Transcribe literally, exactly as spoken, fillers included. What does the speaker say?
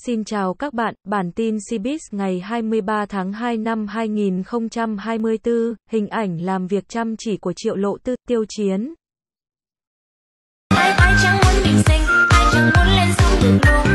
Xin chào các bạn, bản tin Cbiz ngày hai mươi ba tháng hai năm hai nghìn không trăm hai mươi tư, hình ảnh làm việc chăm chỉ của Triệu lộ tư, Tiêu chiến. Ai ai chẳng muốn mình xinh, ai chẳng muốn lên sóng được luôn.